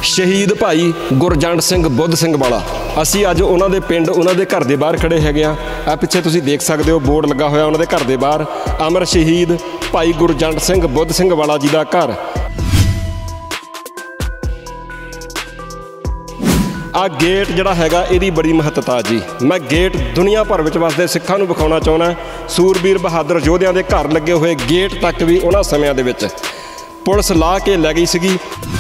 शहीद भाई गुरजंट सिंह बुद्ध सिंह वाला ਅਸੀਂ ਅੱਜ ਉਹਨਾਂ ਦੇ ਪਿੰਡ ਉਹਨਾਂ ਦੇ ਘਰ ਦੇ ਬਾਹਰ ਖੜੇ ਹੈਗੇ ਆ ਪਿੱਛੇ ਤੁਸੀਂ ਦੇਖ ਸਕਦੇ ਹੋ ਬੋਰਡ ਲੱਗਾ ਹੋਇਆ ਉਹਨਾਂ ਦੇ ਘਰ ਦੇ ਬਾਹਰ ਅਮਰ ਸ਼ਹੀਦ ਭਾਈ ਗੁਰਜੰਟ ਸਿੰਘ ਬੁੱਧ ਸਿੰਘ ਵਾਲਾ ਜੀ ਦਾ ਘਰ ਆ ਗੇਟ ਜਿਹੜਾ ਹੈਗਾ ਇਹਦੀ ਬੜੀ ਮਹੱਤਤਾ ਜੀ ਮੈਂ ਗੇਟ ਦੁਨੀਆ ਭਰ ਵਿੱਚ ਵਸਦੇ ਸਿੱਖਾਂ ਨੂੰ ਵਿਖਾਉਣਾ ਚਾਹੁੰਦਾ ਸੂਰਬੀਰ ਬਹਾਦਰ ਯੋਧਿਆਂ ਦੇ ਘਰ ਲੱਗੇ ਹੋਏ ਗੇਟ ਤੱਕ ਵੀ ਉਹਨਾਂ ਸਮਿਆਂ ਦੇ ਵਿੱਚ ਪੁਲਿਸ ਲਾ ਕੇ ਲੈ ਗਈ ਸੀਗੀ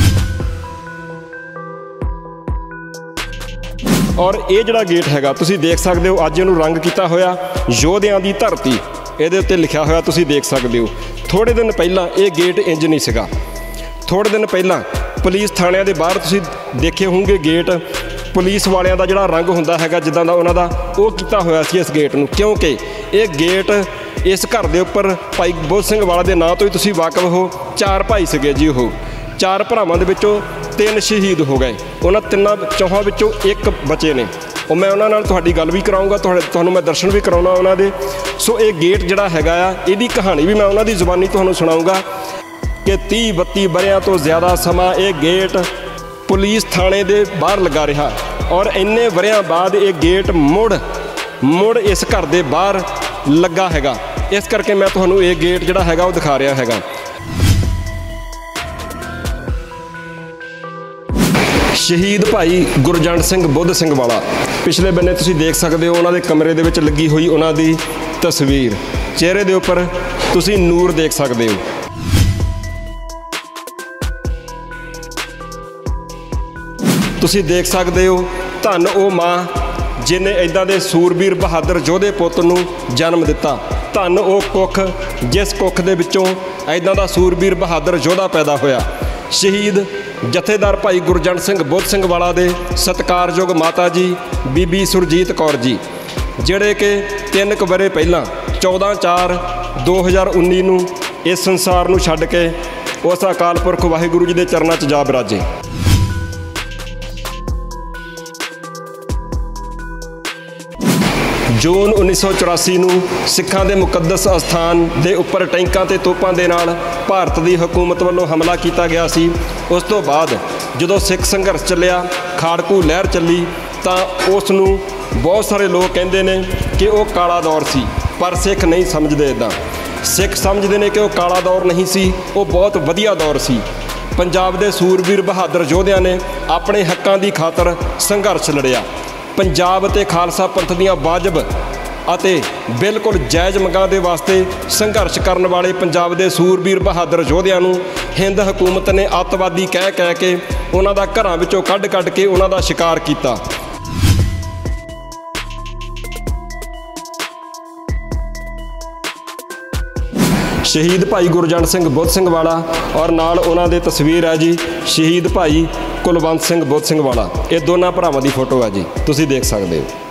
और ये जोड़ा गेट हैगा तुसी देख सकते हो अज इहनूं रंग किया होया योधियां दी धरती इहदे उत्ते लिखा होया तुसी देख सकते हो थोड़े दिन पहला ये गेट इंज नहीं सीगा थोड़े दिन पहला पुलिस थाणियां दे बाहर तुसी देखे होंगे गेट पुलिस वालियां दा जिहड़ा रंग हुंदा हैगा जिद्दां दा उहनां दा ओह कीता होया सी इस गेट नूं क्योंकि ये गेट इस घर दे उपर भाई बुद्ध सिंह वाला दे नां तों ही तुसी वाकफ हो चार भाई सीगे जी ओह चार भरावां दे विचों तीन शहीद हो गए उन्होंने तिना चौहां विचों एक बचे ने और मैं उन्होंने तुहाडी गल भी कराऊँगा तुहानूं मैं दर्शन भी कराउणा उन्होंने सो ये गेट जिहड़ा हैगा आ इहदी कहानी भी मैं उन्हों की जुबानी तुहानूं सुणाऊँगा कि 30-32 बरियां तो ज़्यादा समा ये गेट पुलिस थाणे दे बाहर लगा रहा और इन्ने वरियां बाद ये गेट मुड़ इस घर दे बाहर लगा हैगा इस करके मैं तुहानूं ये गेट जिहड़ा हैगा वो दिखा रहा हैगा शहीद भाई गुरजंट सिंह बुद्ध सिंह वाला पिछले बन्ने तुसी देख सकते हो उन्होंने कमरे दे विच लगी हुई उन्होंने तस्वीर चेहरे दे उपर तुसी नूर देख सकते हो तुसी देख सकते हो धन ओ माँ जिन्हें इदां दे सूरबीर बहादुर योधे पुत नूं जन्म दिता धन ओ कुख जिस कुख दे विचों इदां दा सूरबीर बहादुर योधा पैदा होया शहीद जथेदार भाई गुरजंट सिंह बुद्ध सिंह वाला दे सत्कारयोग माता जी बीबी सुरजीत कौर जी जिहड़े कि 3 वरे पहला 14/4/2019 नूं इस संसार नूं छड्ड के उस अकाल पुरख वाहिगुरू जी के चरणों च जा बिराजे जून 1984 नूं सिखां दे मुकद्दस अस्थान दे उपर टैंकां ते तोपां दे नाल भारत दी हुकूमत वालों हमला किया गया सी उस तो बाद जदों सिख संघर्ष चलिया खाड़कू लहर चली तो उस नूं बहुत सारे लोग कहते हैं कि वह काला दौर सी पर सिख नहीं समझते इदां सिख समझते हैं कि वह काला दौर नहीं सी वो बहुत वधिया दौर सी पंजाब दे सूरबीर बहादुर योधियां ने अपने हक्कां दी खातर संघर्ष लड़िया पंजाब ते खालसा पंथ दीआं वाजिब ਅਤੇ बिल्कुल जायज़ मंगां दे वास्ते संघर्ष करने वाले पंजाब दे सूरबीर बहादुर योधियां नूं हिंद हुकूमत ने अतवादी कह के उन्हां दा घरां विचों कढ के उन्हां दा शिकार किया शहीद भाई गुरजंट सिंह बुद्ध सिंह वाला और नाल उन्हां दे तस्वीर है जी शहीद भाई कुलवंत सिंह बुद्ध सिंह वाला ये दोनों भरावां दी फोटो है जी तुसीं देख सकते हो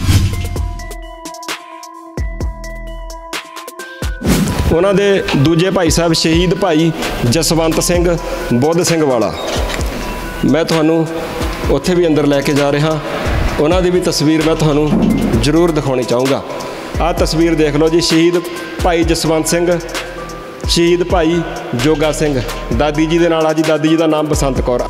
उन्होंने दूजे भाई साहब शहीद भाई जसवंत सिंह बुद्ध सिंह वाला मैं तुहानूं उत्थे भी अंदर लैके जा रहा उन्होंने भी तस्वीर मैं तुहानूं जरूर दिखानी चाहूँगा आ तस्वीर देख लो जी शहीद भाई जसवंत सिंह शहीद भाई जोगा सिंह दादी जी दे नाल जी दादी जी का नाम बसंत कौर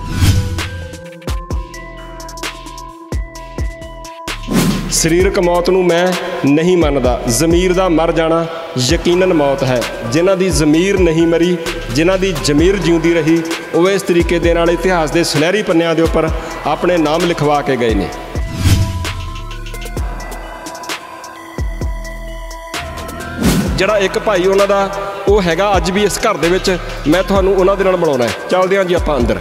शरीरक मौत नूं मैं नहीं मनदा ज़मीर दा मर जाना यकीनन मौत है जिन्हां दी ज़मीर नहीं मरी जिन्हां दी ज़मीर जिउंदी रही वो इस तरीके दे नाल इतिहास के सुनहरी पन्नियां दे उपर अपने नाम लिखवा के गए ने जिहड़ा एक भाई उन्हां दा वो हैगा अज भी इस घर दे विच मैं तुहानूं उन्हां दे नाल मिलाउणा है चलदे हां जी आपां अंदर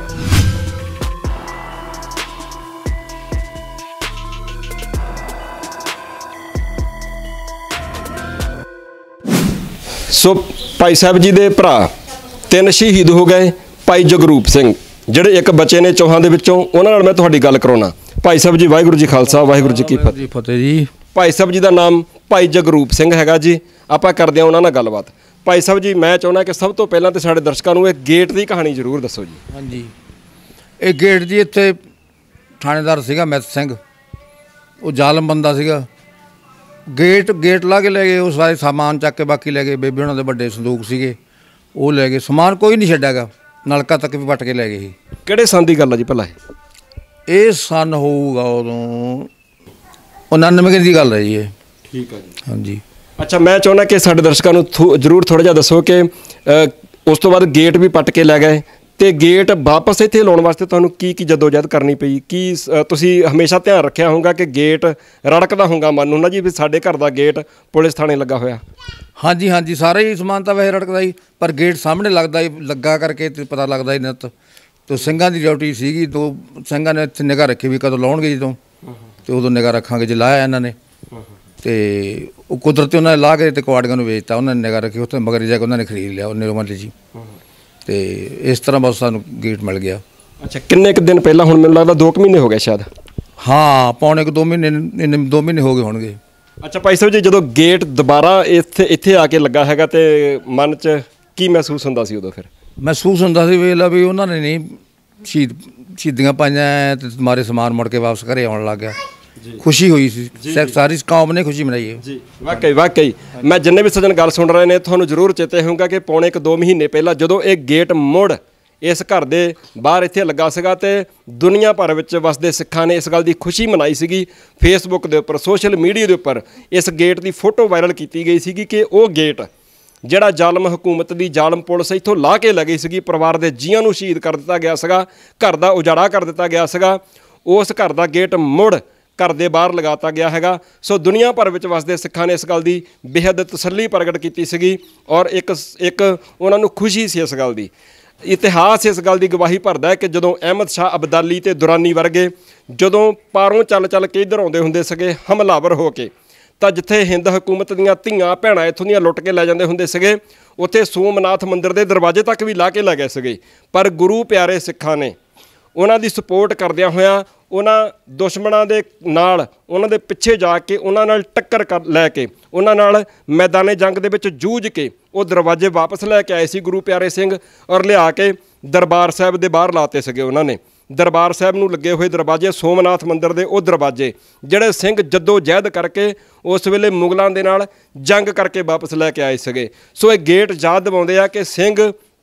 सो भाई साहब जी दे भरा 3 शहीद हो गए भाई जगरूप सिंह जिहड़े एक बचे ने चौहां दे विचों उन्हां नाल मैं तुहाडी गल कराउणा भाई साहब जी वाहिगुरू जी खालसा वाहिगुरू जी की फतेह जी भाई साहब जी का नाम भाई जगरूप सिंह हैगा जी आपां करदे हां उन्हां नाल गलबात भाई साहब जी मैं चाहुंदा कि सब तो पहलां ते साडे दर्शकां नूं इह गेट की कहानी जरूर दसो जी हाँ जी ये गेट जी इत्थे थाणेदार सीगा मित सिंह वो जालम बंदा सीगा गेट ला के ले गए उस सारे सामान चक के बाकी ले गए बेबे उन्होंने बड़े संदूक सीगे वो ले गए समान कोई नहीं छड्डिया नलका तक भी पट के ले गए। ਕਿਹੜੇ ਸੰਨ ਦੀ ਗੱਲ ਆ ਜੀ ਭਲਾ ਇਹ ਸੰਨ ਹੋਊਗਾ ਉਦੋਂ 99 ਦੀ ਗੱਲ ਹੈ ਜੀ ਇਹ। ਠੀਕ ਆ ਜੀ। ਹਾਂਜੀ। ਅੱਛਾ, ਮੈਂ ਚਾਹੁੰਦਾ ਕਿ ਸਾਡੇ ਦਰਸ਼ਕਾਂ ਨੂੰ ਜ਼ਰੂਰ ਥੋੜ੍ਹਾ ਜਿਹਾ ਦੱਸੋ ਕਿ ਉਸ ਤੋਂ ਬਾਅਦ ਗੇਟ ਵੀ ਪੱਟ ਕੇ ਲੈ ਗਏ ਤੇ ਗੇਟ ਵਾਪਸ ਇੱਥੇ ਲਾਉਣ ਵਾਸਤੇ ਤੁਹਾਨੂੰ ਕੀ ਕੀ ਜਦੋਜਹਿਦ ਕਰਨੀ ਪਈ? ਕੀ ਤੁਸੀਂ ਹਮੇਸ਼ਾ ਧਿਆਨ ਰੱਖਿਆ ਹੋਊਗਾ ਕਿ ਗੇਟ ਰੜਕਦਾ ਹੋਊਗਾ ਮਨ ਨੂੰ ਨਾ ਜੀ ਵੀ ਸਾਡੇ ਘਰ ਦਾ ਗੇਟ ਪੁਲਿਸ ਥਾਣੇ ਲੱਗਾ ਹੋਇਆ? ਹਾਂਜੀ ਹਾਂਜੀ, ਸਾਰਾ ਹੀ ਸਮਾਨ ਤਾਂ ਵੈਸੇ ਰੜਕਦਾ ਜੀ, ਪਰ ਗੇਟ ਸਾਹਮਣੇ ਲੱਗਦਾ ਹੀ ਲੱਗਾ ਕਰਕੇ ਤੇ ਪਤਾ ਲੱਗਦਾ ਹੀ ਨਿੱਤ। ਤੇ ਸਿੰਘਾਂ ਦੀ ਡਿਊਟੀ ਸੀਗੀ, 2 ਸਿੰਘਾਂ ਨੇ ਇੱਥੇ ਨਿਗਾਹ ਰੱਖੀ ਵੀ ਕਦੋਂ ਲਾਉਣਗੇ ਜਦੋਂ, ਤੇ ਉਦੋਂ ਨਿਗਾਹ ਰੱਖਾਂਗੇ ਜੇ ਲਾਇਆ ਇਹਨਾਂ ਨੇ। ਤੇ ਉਹ ਕੁਦਰਤੀ ਉਹਨਾਂ ਨੇ ਲਾ ਕੇ ਤੇ ਕੁਆੜੀਆਂ ਨੂੰ ਵੇਚਤਾ, ਉਹਨਾਂ ਨੇ ਨਿਗਾਹ ਰੱਖੀ ਉੱਥੇ ਮਗਰ ਜਾ ਕੇ ਉਹਨਾਂ ਨੇ ਖਰੀਦ ਲਿਆ ਉਹਨੇ ਰੋਮਾਲੀ ਜੀ। ਤੇ ਇਸ ਤਰ੍ਹਾਂ ਬਸ ਸਾਨੂੰ ਗੇਟ ਮਿਲ ਗਿਆ। ਅੱਛਾ, ਕਿੰਨੇ ਕੁ ਦਿਨ ਪਹਿਲਾਂ? ਹੁਣ ਮੈਨੂੰ ਲੱਗਦਾ 2 ਮਹੀਨੇ ਹੋ ਗਏ ਸ਼ਾਇਦ। ਹਾਂ, ਪੌਣੇ 2 ਮਹੀਨੇ 2 ਮਹੀਨੇ ਹੋ ਗਏ ਹੋਣਗੇ। ਅੱਛਾ ਭਾਈ ਸਾਹਿਬ ਜੀ, ਜਦੋਂ ਗੇਟ ਦੁਬਾਰਾ ਇੱਥੇ ਆ ਕੇ ਲੱਗਾ ਹੈਗਾ ਤੇ ਮਨ 'ਚ ਕੀ ਮਹਿਸੂਸ ਹੁੰਦਾ ਸੀ ਉਦੋਂ? ਫਿਰ ਮਹਿਸੂਸ ਹੁੰਦਾ ਸੀ ਵੇਖ ਲਾ ਵੀ ਉਹਨਾਂ ਨੇ ਨਹੀਂ ਸ਼ਹੀਦੀਆਂ ਪਾਈਆਂ ਤੇ ਮਾਰੇ ਸਮਾਨ ਮੁੜ ਕੇ ਵਾਪਸ ਘਰੇ ਆਉਣ ਲੱਗ ਗਿਆ। ਖੁਸ਼ੀ ਹੋਈ ਸੀ, ਸਾਰੀ ਕੌਮ ਨੇ ਖੁਸ਼ੀ ਮਨਾਈ ਹੈ ਜੀ। ਵਾਕਈ ਮੈਂ ਜਿੰਨੇ ਵੀ ਸੱਜਣ ਗੱਲ ਸੁਣ ਰਹੇ ਨੇ ਤੁਹਾਨੂੰ ਜ਼ਰੂਰ ਚੇਤੇ ਹੋਊਗਾ ਕਿ ਪੌਣੇ 2 ਮਹੀਨੇ ਪਹਿਲਾਂ ਜਦੋਂ ਇਹ ਗੇਟ ਮੁੜ ਇਸ ਘਰ ਦੇ ਬਾਹਰ ਇੱਥੇ ਲੱਗਾ ਸੀਗਾ ਤੇ ਦੁਨੀਆ ਭਰ ਵਿੱਚ ਵਸਦੇ ਸਿੱਖਾਂ ਨੇ ਇਸ ਗੱਲ ਦੀ ਖੁਸ਼ੀ ਮਨਾਈ ਸੀਗੀ। ਫੇਸਬੁੱਕ ਦੇ ਉੱਪਰ, ਸੋਸ਼ਲ ਮੀਡੀਆ ਦੇ ਉੱਪਰ ਇਸ ਗੇਟ ਦੀ ਫੋਟੋ ਵਾਇਰਲ ਕੀਤੀ ਗਈ ਸੀਗੀ ਕਿ ਉਹ ਗੇਟ ਜਿਹੜਾ ਜ਼ਾਲਮ ਹਕੂਮਤ ਦੀ ਜ਼ਾਲਮ ਪੁਲਿਸ ਇੱਥੋਂ ਲਾਹ ਕੇ ਲੈ ਗਈ ਸੀਗੀ, ਪਰਿਵਾਰ ਦੇ ਜੀਆਂ ਨੂੰ ਸ਼ਹੀਦ ਕਰ ਦਿੱਤਾ ਗਿਆ ਸੀਗਾ, ਘਰ ਦਾ ਉਜਾੜਾ ਕਰ ਦਿੱਤਾ ਗਿਆ ਸੀਗਾ, ਉਸ ਘਰ ਦਾ ਗੇਟ ਮੁੜ ਘਰ ਦੇ ਬਾਹਰ ਲਗਾਤਾ ਗਿਆ ਹੈਗਾ। ਸੋ ਦੁਨੀਆ ਭਰ ਵਿੱਚ ਵਸਦੇ ਸਿੱਖਾਂ ਨੇ ਇਸ ਗੱਲ ਦੀ ਬੇਹੱਦ ਤਸੱਲੀ ਪ੍ਰਗਟ ਕੀਤੀ ਸੀਗੀ ਔਰ ਇੱਕ ਉਹਨਾਂ ਨੂੰ ਖੁਸ਼ੀ ਸੀ ਇਸ ਗੱਲ ਦੀ। ਇਤਿਹਾਸ ਇਸ ਗੱਲ ਦੀ ਗਵਾਹੀ ਭਰਦਾ ਹੈ ਕਿ ਜਦੋਂ ਅਹਿਮਦ ਸ਼ਾਹ ਅਬਦਾਲੀ ਤੇ ਦੁਰਾਨੀ ਵਰਗੇ ਜਦੋਂ ਪਾਰੋਂ ਚੱਲ ਕੇ ਇੱਧਰ ਆਉਂਦੇ ਹੁੰਦੇ ਸੀਗੇ ਹਮਲਾਵਰ ਹੋ ਕੇ, ਤਾਂ ਜਿੱਥੇ ਹਿੰਦ ਹਕੂਮਤ ਦੀਆਂ ਧੀਆਂ ਭੈਣਾਂ ਇੱਥੋਂ ਦੀਆਂ ਲੁੱਟ ਕੇ ਲੈ ਜਾਂਦੇ ਹੁੰਦੇ ਸੀਗੇ, ਉੱਥੇ ਸੋਮਨਾਥ ਮੰਦਿਰ ਦੇ ਦਰਵਾਜ਼ੇ ਤੱਕ ਵੀ ਲਾ ਕੇ ਲੈ ਗਏ ਸੀਗੇ। ਪਰ ਗੁਰੂ ਪਿਆਰੇ ਸਿੱਖਾਂ ਨੇ ਉਹਨਾਂ ਦੀ ਸਪੋਰਟ ਕਰਦਿਆਂ ਹੋਇਆਂ ਉਹਨਾਂ ਦੁਸ਼ਮਣਾਂ ਦੇ ਨਾਲ ਉਹਨਾਂ ਦੇ ਪਿੱਛੇ ਜਾ ਕੇ ਉਹਨਾਂ ਨਾਲ ਟੱਕਰ ਲੈ ਕੇ ਉਹਨਾਂ ਨਾਲ ਮੈਦਾਨੇ ਜੰਗ ਦੇ ਵਿੱਚ ਜੂਝ ਕੇ ਉਹ ਦਰਵਾਜ਼ੇ ਵਾਪਸ ਲੈ ਕੇ ਆਏ ਸੀ ਗੁਰੂ ਪਿਆਰੇ ਸਿੰਘ, ਔਰ ਲਿਆ ਕੇ ਦਰਬਾਰ ਸਾਹਿਬ ਦੇ ਬਾਹਰ ਲਾਤੇ ਸੀਗੇ ਉਹਨਾਂ ਨੇ। ਦਰਬਾਰ ਸਾਹਿਬ ਨੂੰ ਲੱਗੇ ਹੋਏ ਦਰਵਾਜ਼ੇ, ਸੋਮਨਾਥ ਮੰਦਿਰ ਦੇ ਉਹ ਦਰਵਾਜ਼ੇ ਜਿਹੜੇ ਸਿੰਘ ਜੱਦੋ ਜਹਿਦ ਕਰਕੇ ਉਸ ਵੇਲੇ ਮੁਗਲਾਂ ਦੇ ਨਾਲ ਜੰਗ ਕਰਕੇ ਵਾਪਸ ਲੈ ਕੇ ਆਏ ਸੀਗੇ। ਸੋ ਇਹ ਗੇਟ ਯਾਦ ਦਿਵਾਉਂਦੇ ਆ ਕਿ ਸਿੰਘ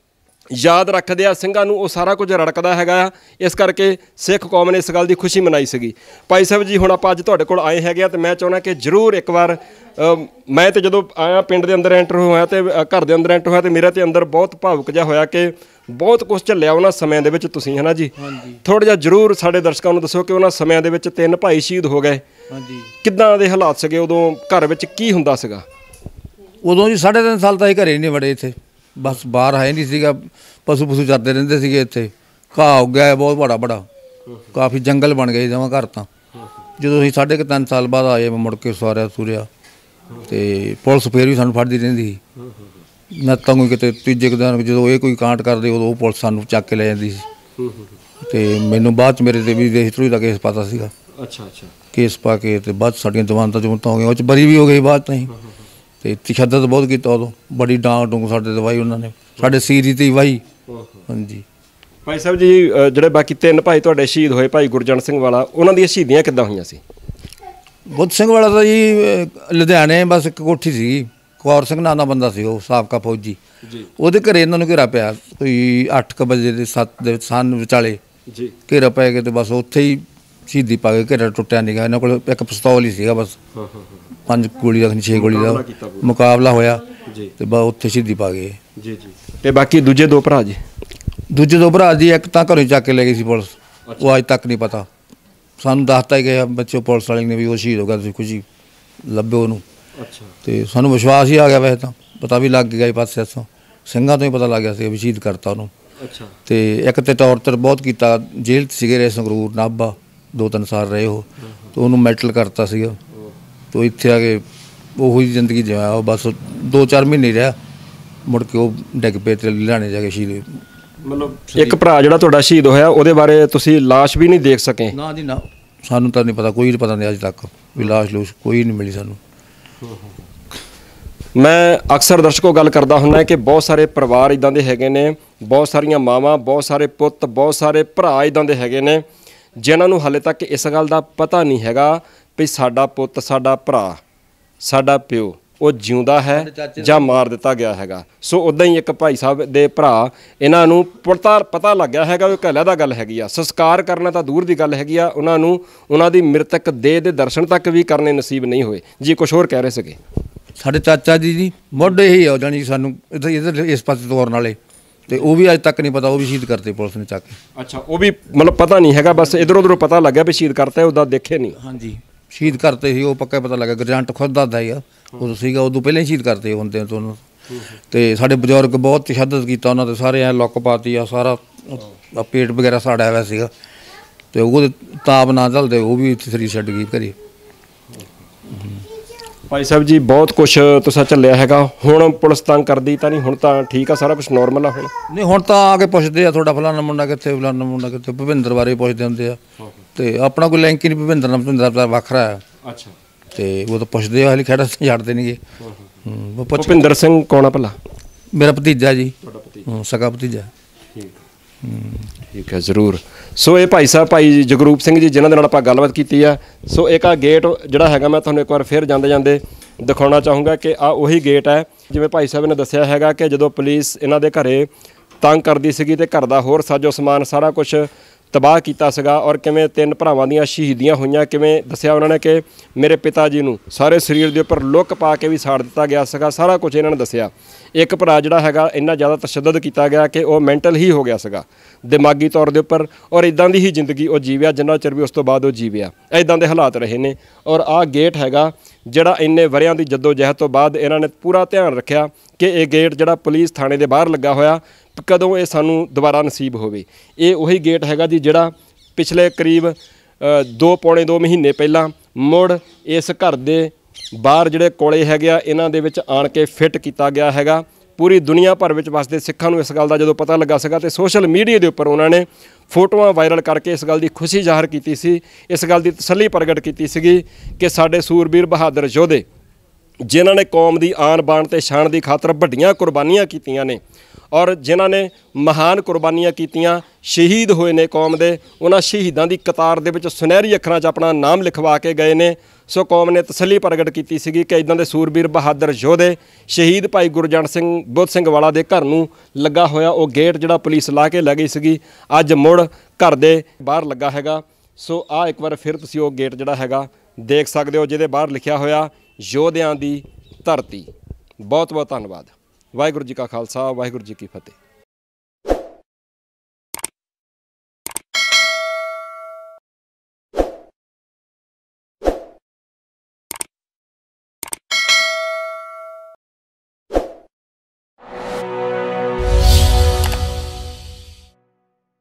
ਯਾਦ ਰੱਖਦੇ ਆ ਸਿੰਘਾਂ ਨੂੰ, ਉਹ ਸਾਰਾ ਕੁਝ ਰੜਕਦਾ ਹੈਗਾ ਆ। ਇਸ ਕਰਕੇ ਸਿੱਖ ਕੌਮ ਨੇ ਇਸ ਗੱਲ ਦੀ ਖੁਸ਼ੀ ਮਨਾਈ ਸੀਗੀ। ਭਾਈ ਸਾਹਿਬ ਜੀ, ਹੁਣ ਆਪਾਂ ਅੱਜ ਤੁਹਾਡੇ ਕੋਲ ਆਏ ਹੈਗੇ ਆ ਤੇ ਮੈਂ ਚਾਹੁੰਦਾ ਕਿ ਜ਼ਰੂਰ ਇੱਕ ਵਾਰ ਮੈਂ ਤੇ ਜਦੋਂ ਆਇਆ ਪਿੰਡ ਦੇ ਅੰਦਰ ਐਂਟਰ ਹੋਇਆ ਤੇ ਘਰ ਦੇ ਅੰਦਰ ਐਂਟਰ ਹੋਇਆ ਤੇ ਮੇਰਾ ਤੇ ਅੰਦਰ ਬਹੁਤ ਭਾਵੁਕ ਜਿਹਾ ਹੋਇਆ ਕਿ ਬਹੁਤ ਕੁਛ ਝੱਲਿਆ ਉਹਨਾਂ ਸਮਿਆਂ ਦੇ ਵਿੱਚ ਤੁਸੀਂ, ਹੈ ਨਾ ਜੀ? ਥੋੜ੍ਹਾ ਜਿਹਾ ਜ਼ਰੂਰ ਸਾਡੇ ਦਰਸ਼ਕਾਂ ਨੂੰ ਦੱਸੋ ਕਿ ਉਹਨਾਂ ਸਮਿਆਂ ਦੇ ਵਿੱਚ 3 ਭਾਈ ਸ਼ਹੀਦ ਹੋ ਗਏ। ਕਿੱਦਾਂ ਦੇ ਹਾਲਾਤ ਸੀਗੇ ਉਦੋਂ? ਘਰ ਵਿੱਚ ਕੀ ਹੁੰਦਾ ਸੀਗਾ ਉਦੋਂ ਜੀ? 3.5 ਸਾਲ ਤਾਂ ਅਸੀਂ ਘਰੇ ਨਹੀਂ ਵੜੇ ਇੱਥੇ, ਬਸ ਬਾਹਰ ਹੈ ਨਹੀਂ ਸੀਗਾ, ਪਸ਼ੂ ਚਰਦੇ ਰਹਿੰਦੇ ਸੀਗੇ ਇੱਥੇ। ਘਾਹ ਉੱਗਿਆ ਬਹੁਤ ਬੜਾ ਕਾਫੀ ਜੰਗਲ ਬਣ ਗਏ ਜਮਾਂ ਘਰ ਤਾਂ। ਜਦੋਂ ਅਸੀਂ 3.5 ਸਾਲ ਬਾਅਦ ਆਏ ਮੁੜ ਕੇ ਸਵਾਰਿਆ ਤੇ ਪੁਲਿਸ ਫੇਰ ਵੀ ਸਾਨੂੰ ਫੜਦੀ ਰਹਿੰਦੀ ਸੀ। ਨਾ ਤਾਂ ਕੋਈ ਕਿਤੇ ਤੀਜੇ ਦਿਨ ਜਦੋਂ ਇਹ ਕੋਈ ਕਾਂਟ ਕਰਦੇ ਉਦੋਂ ਉਹ ਪੁਲਿਸ ਸਾਨੂੰ ਚੱਕ ਕੇ ਲੈ ਜਾਂਦੀ ਸੀ। ਤੇ ਮੈਨੂੰ ਬਾਅਦ 'ਚ ਮੇਰੇ ਤੇ ਵੀ ਦੇਸ਼ ਧਰੋਹੀ ਦਾ ਕੇਸ ਪਤਾ ਸੀਗਾ। ਅੱਛਾ ਕੇਸ ਪਾ ਕੇ ਤੇ ਬਾਅਦ ਸਾਡੀਆਂ ਜ਼ਮਾਨਤਾਂ ਹੋ ਗਈਆਂ, ਉਹ 'ਚ ਬਰੀ ਵੀ ਹੋ ਗਈ ਬਾਅਦ ਤਾਂ ਹੀ। ਤੇ ਤਸ਼ੱਦਦ ਬਹੁਤ ਕੀਤਾ ਉਦੋਂ, ਬੜੀ ਡਾਂਗ ਡੂੰਗ ਸਾਡੇ ਦਵਾਈ ਉਹਨਾਂ ਨੇ, ਸਾਡੇ ਸੀਰੀ ਤੇ ਵਾਹੀ। ਹਾਂਜੀ ਭਾਈ ਸਾਹਿਬ ਜੀ, ਜਿਹੜੇ ਬਾਕੀ 3 ਭਾਈ ਤੁਹਾਡੇ ਸ਼ਹੀਦ ਹੋਏ, ਭਾਈ ਗੁਰਜਨ ਸਿੰਘ ਵਾਲਾ, ਉਹਨਾਂ ਦੀਆਂ ਸ਼ਹੀਦੀਆਂ ਕਿੱਦਾਂ ਹੋਈਆਂ ਸੀ? ਬੁੱਧ ਸਿੰਘ ਵਾਲਾ ਤਾਂ ਜੀ ਲੁਧਿਆਣੇ ਬਸ ਇੱਕ ਕੋਠੀ ਸੀਗੀ, ਕੌਰ ਸਿੰਘ ਨਾਂ ਦਾ ਬੰਦਾ ਸੀ, ਉਹ ਸਾਬਕਾ ਫੌਜੀ। ਉਹਦੇ ਘਰੇ ਇਹਨਾਂ ਨੂੰ ਘੇਰਾ ਪਿਆ ਕੋਈ 8 ਵਜੇ ਦੇ 7 ਦੇ ਸੰਨ ਵਿਚਾਲੇ ਘੇਰਾ ਪੈ ਕੇ ਤੇ ਬਸ ਉੱਥੇ ਹੀ ਸ਼ਹੀਦੀ ਪਾ ਗਏ। ਘੇਰਾ ਟੁੱਟਿਆ ਨਹੀਂ ਗਾ, ਇਹਨਾਂ ਕੋਲ ਇੱਕ ਪਿਸਤੌਲ ਹੀ ਸੀਗਾ ਬਸ, 5 ਗੋਲੀ ਦਾ 6 ਗੋਲੀ ਦਾ ਮੁਕਾਬਲਾ ਹੋਇਆ ਤੇ ਬਸ ਉੱਥੇ ਸ਼ਹੀਦੀ ਪਾ ਗਏ। ਤੇ ਬਾਕੀ ਦੂਜੇ 2 ਭਰਾ ਜੀ? ਦੂਜੇ 2 ਭਰਾ ਜੀ ਇੱਕ ਤਾਂ ਘਰੋਂ ਚੱਕ ਕੇ ਲੈ ਗਈ ਸੀ ਪੁਲਿਸ, ਉਹ ਅੱਜ ਤੱਕ ਨਹੀਂ ਪਤਾ। ਸਾਨੂੰ ਦੱਸਤਾ ਹੀ ਗਿਆ ਬੱਚੇ ਪੁਲਿਸ ਵਾਲੇ ਨੇ ਵੀ ਉਹ ਸ਼ਹੀਦ ਹੋ ਗਿਆ, ਤੁਸੀਂ ਖੁਸ਼ੀ ਲੱਭੋ ਉਹਨੂੰ। ਤੇ ਸਾਨੂੰ ਵਿਸ਼ਵਾਸ ਹੀ ਆ ਗਿਆ, ਵੈਸੇ ਤਾਂ ਪਤਾ ਵੀ ਲੱਗ ਗਿਆ ਪਾਸੇ ਇੱਥੋਂ ਸਿੰਘਾਂ ਤੋਂ ਹੀ ਪਤਾ ਲੱਗ ਗਿਆ ਸੀ ਵੀ ਸ਼ਹੀਦ ਕਰਤਾ ਉਹਨੂੰ। ਤੇ ਇੱਕ ਤੇ ਟੌਰਚਰ ਬਹੁਤ ਕੀਤਾ, ਜੇਲ੍ਹ 'ਚ ਸੀਗੇ ਰਹੇ ਸੰਗਰੂਰ ਨਾਭਾ 2-3 ਸਾਲ ਰਹੇ ਉਹ, ਤੇ ਉਹਨੂੰ ਮੈਟਲ ਕਰਤਾ ਸੀਗਾ। ਤੇ ਇੱਥੇ ਆ ਕੇ ਉਹੀ ਜ਼ਿੰਦਗੀ ਜਿਹਾ ਉਹ ਬਸ 2-4 ਮਹੀਨੇ ਰਿਹਾ, ਮੁੜ ਕੇ ਉਹ ਡਿੱਗ ਪਏ ਤੇ ਲੁਧਿਆਣੇ ਜਾ ਕੇ ਸ਼ਹੀਦ। ਮਤਲਬ ਇੱਕ ਭਰਾ ਜਿਹੜਾ ਤੁਹਾਡਾ ਸ਼ਹੀਦ ਹੋਇਆ ਉਹਦੇ ਬਾਰੇ ਤੁਸੀਂ ਲਾਸ਼ ਵੀ ਨਹੀਂ ਦੇਖ ਸਕੇ? ਨਾ ਜੀ ਨਾ, ਸਾਨੂੰ ਤਾਂ ਨਹੀਂ ਪਤਾ, ਕੋਈ ਪਤਾ ਨਹੀਂ ਅੱਜ ਤੱਕ ਵੀ ਲਾਸ਼ ਲੂਸ਼ ਕੋਈ ਨਹੀਂ ਮਿਲੀ ਸਾਨੂੰ। ਮੈਂ ਅਕਸਰ ਦਰਸ਼ਕੋ ਗੱਲ ਕਰਦਾ ਹੁੰਦਾ ਕਿ ਬਹੁਤ ਸਾਰੇ ਪਰਿਵਾਰ ਇੱਦਾਂ ਦੇ ਹੈਗੇ ਨੇ, ਬਹੁਤ ਸਾਰੀਆਂ ਮਾਵਾਂ, ਬਹੁਤ ਸਾਰੇ ਪੁੱਤ, ਬਹੁਤ ਸਾਰੇ ਭਰਾ ਇੱਦਾਂ ਦੇ ਹੈਗੇ ਨੇ ਜਿਨ੍ਹਾਂ ਨੂੰ ਹਾਲੇ ਤੱਕ ਇਸ ਗੱਲ ਦਾ ਪਤਾ ਨਹੀਂ ਹੈਗਾ ਵੀ ਸਾਡਾ ਪੁੱਤ, ਸਾਡਾ ਭਰਾ, ਸਾਡਾ ਪਿਓ ਉਹ ਜਿਉਂਦਾ ਹੈ ਜਾਂ ਮਾਰ ਦਿੱਤਾ ਗਿਆ ਹੈਗਾ। ਸੋ ਉੱਦਾਂ ਹੀ ਇੱਕ ਭਾਈ ਸਾਹਿਬ ਦੇ ਭਰਾ ਇਹਨਾਂ ਨੂੰ ਪਤਾ ਲੱਗ ਗਿਆ ਹੈਗਾ ਵੀ ਘਲਿਆ ਗੱਲ ਹੈਗੀ ਆ। ਸੰਸਕਾਰ ਕਰਨਾ ਤਾਂ ਦੂਰ ਦੀ ਗੱਲ ਹੈਗੀ ਆ, ਉਹਨਾਂ ਨੂੰ ਉਹਨਾਂ ਦੀ ਮ੍ਰਿਤਕ ਦੇਹ ਦੇ ਦਰਸ਼ਨ ਤੱਕ ਵੀ ਕਰਨੇ ਨਸੀਬ ਨਹੀਂ ਹੋਏ ਜੀ। ਕੁਛ ਹੋਰ ਕਹਿ ਰਹੇ ਸੀਗੇ ਸਾਡੇ ਚਾਚਾ ਜੀ ਮੋਢੇ ਹੀ ਆ ਜਾਣੀ ਸਾਨੂੰ ਇੱਧਰ ਇਸ ਪਾਸੇ ਤੋਰਨ ਵਾਲੇ, ਤੇ ਉਹ ਵੀ ਅੱਜ ਤੱਕ ਨਹੀਂ ਪਤਾ, ਉਹ ਵੀ ਸ਼ਹੀਦ ਕਰਤੇ ਪੁਲਿਸ ਨੇ ਚੱਕ ਕੇ। ਅੱਛਾ, ਉਹ ਵੀ ਮਤਲਬ ਪਤਾ ਨਹੀਂ ਹੈਗਾ, ਬਸ ਇੱਧਰ ਉੱਧਰੋਂ ਪਤਾ ਲੱਗਿਆ ਵੀ ਸ਼ਹੀਦ ਕਰਤਾ, ਉਹਦਾ ਦੇਖੇ ਨਹੀਂ। ਹਾਂਜੀ, ਸ਼ਹੀਦ ਕਰਤੇ ਸੀ ਉਹ ਪੱਕਾ ਪਤਾ ਲੱਗਾ। ਗਰਜੰਟ ਖੁਦ ਦੱਸਦਾ ਹੀ ਆ, ਉਦੋਂ ਸੀਗਾ, ਉਦੋਂ ਪਹਿਲਾਂ ਹੀ ਸ਼ਹੀਦ ਕਰਤੇ ਹੁੰਦੇ ਤੋਂ। ਤੇ ਸਾਡੇ ਬਜ਼ੁਰਗ ਬਹੁਤ ਤਸ਼ੱਦਦ ਕੀਤਾ ਉਹਨਾਂ ਤੇ, ਸਾਰੇ ਐ ਲੁੱਕ ਪਾਤੀ ਆ, ਸਾਰਾ ਪੇਟ ਵਗੈਰਾ ਸਾੜਿਆ ਹੋਇਆ ਸੀਗਾ, ਤੇ ਉਹਦੇ ਤਾਪ ਨਾ ਚੱਲਦੇ ਉਹ ਵੀ ਸਰੀਰ ਛੱਡ ਗਈ ਘਰੇ। ਭਾਈ ਸਾਹਿਬ ਜੀ ਬਹੁਤ ਕੁਛ ਤੁਸੀਂ ਝੱਲਿਆ ਹੈਗਾ, ਹੁਣ ਪੁਲਿਸ ਤੰਗ ਕਰਦੀ ਤਾਂ ਨਹੀਂ? ਹੁਣ ਤਾਂ ਠੀਕ ਆ, ਸਾਰਾ ਕੁਝ ਨੋਰਮਲ ਆ ਹੁਣ? ਨਹੀਂ, ਹੁਣ ਤਾਂ ਆ ਕੇ ਪੁੱਛਦੇ ਆ ਤੁਹਾਡਾ ਫਲਾਣਾ ਮੁੰਡਾ ਕਿੱਥੇ, ਫਲਾਣਾ ਮੁੰਡਾ ਕਿੱਥੇ, ਭੁਪਿੰਦਰ ਬਾਰੇ ਪੁੱਛਦੇ ਹੁੰਦੇ ਆ, ਤੇ ਆਪਣਾ ਕੋਈ ਲਿੰਕ ਹੀ ਨਹੀਂ ਭੁਪਿੰਦਰ ਨਾਲ। ਭੁਪਿੰਦਰ ਦਾ ਵੱਖਰਾ ਆ। ਅੱਛਾ, ਤੇ ਉਹ ਤਾਂ ਪੁੱਛਦੇ ਆ, ਹਾਲੇ ਖੜਾ ਛੱਡਦੇ ਨਹੀਂਗੇ। ਭੁਪਿੰਦਰ ਸਿੰਘ ਕੌਣ ਆ ਭਲਾ? ਮੇਰਾ ਭਤੀਜਾ ਜੀ, ਸਕਾ ਭਤੀਜਾ। ਠੀਕ ਹੈ, ਜ਼ਰੂਰ। ਸੋ ਇਹ ਭਾਈ ਸਾਹਿਬ ਭਾਈ ਜਗਰੂਪ ਸਿੰਘ ਜੀ ਜਿਨ੍ਹਾਂ ਦੇ ਨਾਲ ਆਪਾਂ ਗੱਲਬਾਤ ਕੀਤੀ ਆ। ਸੋ ਇੱਕ ਆ ਗੇਟ ਜਿਹੜਾ ਹੈਗਾ, ਮੈਂ ਤੁਹਾਨੂੰ ਇੱਕ ਵਾਰ ਫਿਰ ਜਾਂਦੇ ਜਾਂਦੇ ਦਿਖਾਉਣਾ ਚਾਹੂੰਗਾ ਕਿ ਆ ਉਹੀ ਗੇਟ ਹੈ ਜਿਵੇਂ ਭਾਈ ਸਾਹਿਬ ਨੇ ਦੱਸਿਆ ਹੈਗਾ ਕਿ ਜਦੋਂ ਪੁਲਿਸ ਇਹਨਾਂ ਦੇ ਘਰੇ ਤੰਗ ਕਰਦੀ ਸੀਗੀ ਤੇ ਘਰ ਦਾ ਹੋਰ ਸਾਜੋ ਸਮਾਨ ਸਾਰਾ ਕੁਝ ਤਬਾਹ ਕੀਤਾ ਸੀਗਾ, ਔਰ ਕਿਵੇਂ 3 ਭਰਾਵਾਂ ਦੀਆਂ ਸ਼ਹੀਦੀਆਂ ਹੋਈਆਂ। ਕਿਵੇਂ ਦੱਸਿਆ ਉਹਨਾਂ ਨੇ ਕਿ ਮੇਰੇ ਪਿਤਾ ਜੀ ਨੂੰ ਸਾਰੇ ਸਰੀਰ ਦੇ ਉੱਪਰ ਲੁੱਕ ਪਾ ਕੇ ਵੀ ਸਾੜ ਦਿੱਤਾ ਗਿਆ ਸੀਗਾ, ਸਾਰਾ ਕੁਝ ਇਹਨਾਂ ਨੇ ਦੱਸਿਆ। ਇੱਕ ਭਰਾ ਜਿਹੜਾ ਹੈਗਾ ਇੰਨਾ ਜ਼ਿਆਦਾ ਤਸ਼ੱਦਦ ਕੀਤਾ ਗਿਆ ਕਿ ਉਹ ਮੈਂਟਲ ਹੀ ਹੋ ਗਿਆ ਸੀਗਾ, ਦਿਮਾਗੀ ਤੌਰ ਦੇ ਉੱਪਰ, ਔਰ ਇਦਾਂ ਦੀ ਹੀ ਜ਼ਿੰਦਗੀ ਉਹ ਜੀਵਿਆ ਜਿੰਨਾ ਚਿਰ ਵੀ ਉਸ ਤੋਂ ਬਾਅਦ ਉਹ ਜੀਵਿਆ। ਇਦਾਂ ਦੇ ਹਾਲਾਤ ਰਹੇ ਨੇ। ਔਰ ਆਹ ਗੇਟ ਹੈਗਾ ਜਿਹੜਾ ਇੰਨੇ ਵਰਿਆਂ ਦੀ ਜੱਦੋ ਜਹਿਦ ਤੋਂ ਬਾਅਦ ਇਹਨਾਂ ਨੇ ਪੂਰਾ ਧਿਆਨ ਰੱਖਿਆ ਕਿ ਇਹ ਗੇਟ ਜਿਹੜਾ ਪੁਲਿਸ ਥਾਣੇ ਦੇ ਬਾਹਰ ਲੱਗਾ ਹੋਇਆ, ਕਦੋਂ ਇਹ ਸਾਨੂੰ ਦੁਬਾਰਾ ਨਸੀਬ ਹੋਵੇ। ਇਹ ਉਹੀ ਗੇਟ ਹੈਗਾ ਜੀ ਜਿਹੜਾ ਪਿਛਲੇ ਕਰੀਬ 2 ਮਹੀਨੇ ਪਹਿਲਾਂ ਮੁੜ ਇਸ ਘਰ ਦੇ ਬਾਹਰ ਜਿਹੜੇ ਕੋਲੇ ਹੈਗੇ ਆ ਇਹਨਾਂ ਦੇ ਵਿੱਚ ਆਣ ਕੇ ਫਿੱਟ ਕੀਤਾ ਗਿਆ ਹੈਗਾ। ਪੂਰੀ ਦੁਨੀਆ ਭਰ ਵਿੱਚ ਵਸਦੇ ਸਿੱਖਾਂ ਨੂੰ ਇਸ ਗੱਲ ਦਾ ਜਦੋਂ ਪਤਾ ਲੱਗਾ ਸੀਗਾ ਤੇ ਸੋਸ਼ਲ ਮੀਡੀਆ ਦੇ ਉੱਪਰ ਉਹਨਾਂ ਨੇ ਫੋਟੋਆਂ ਵਾਇਰਲ ਕਰਕੇ ਇਸ ਗੱਲ ਦੀ ਖੁਸ਼ੀ ਜ਼ਾਹਰ ਕੀਤੀ ਸੀ, ਇਸ ਗੱਲ ਦੀ ਤਸੱਲੀ ਪ੍ਰਗਟ ਕੀਤੀ ਸੀਗੀ ਕਿ ਸਾਡੇ ਸੂਰਬੀਰ ਬਹਾਦਰ ਯੋਧੇ ਜਿਨ੍ਹਾਂ ਨੇ ਕੌਮ ਦੀ ਆਨ ਬਾਣ ਤੇ ਸ਼ਾਨ ਦੀ ਖਾਤਰ ਵੱਡੀਆਂ ਕੁਰਬਾਨੀਆਂ ਕੀਤੀਆਂ ਨੇ, ਔਰ ਜਿਨ੍ਹਾਂ ਨੇ ਮਹਾਨ ਕੁਰਬਾਨੀਆਂ ਕੀਤੀਆਂ, ਸ਼ਹੀਦ ਹੋਏ ਨੇ ਕੌਮ ਦੇ, ਉਹਨਾਂ ਸ਼ਹੀਦਾਂ ਦੀ ਕਤਾਰ ਦੇ ਵਿੱਚ ਸੁਨਹਿਰੀ ਅੱਖਰਾਂ 'ਚ ਆਪਣਾ ਨਾਮ ਲਿਖਵਾ ਕੇ ਗਏ ਨੇ। ਸੋ ਕੌਮ ਨੇ ਤਸੱਲੀ ਪ੍ਰਗਟ ਕੀਤੀ ਸੀਗੀ ਕਿ ਇੱਦਾਂ ਦੇ ਸੂਰਬੀਰ ਬਹਾਦਰ ਯੋਧੇ ਸ਼ਹੀਦ ਭਾਈ ਗੁਰਜੰਟ ਸਿੰਘ ਬੁੱਧ ਸਿੰਘ ਵਾਲਾ ਦੇ ਘਰ ਨੂੰ ਲੱਗਾ ਹੋਇਆ ਉਹ ਗੇਟ ਜਿਹੜਾ ਪੁਲਿਸ ਲਾ ਕੇ ਲੈ ਗਈ ਸੀਗੀ, ਅੱਜ ਮੁੜ ਘਰ ਦੇ ਬਾਹਰ ਲੱਗਾ ਹੈਗਾ। ਸੋ ਆਹ ਇੱਕ ਵਾਰ ਫਿਰ ਤੁਸੀਂ ਉਹ ਗੇਟ ਜਿਹੜਾ ਹੈਗਾ ਦੇਖ ਸਕਦੇ ਹੋ ਜਿਹਦੇ ਬਾਹਰ ਲਿਖਿਆ ਹੋਇਆ ਯੋਧਿਆਂ ਦੀ ਧਰਤੀ। ਬਹੁਤ ਬਹੁਤ ਧੰਨਵਾਦ। ਵਾਹਿਗੁਰੂ ਜੀ ਕਾ ਖਾਲਸਾ, ਵਾਹਿਗੁਰੂ ਜੀ ਕੀ ਫਤਿਹ।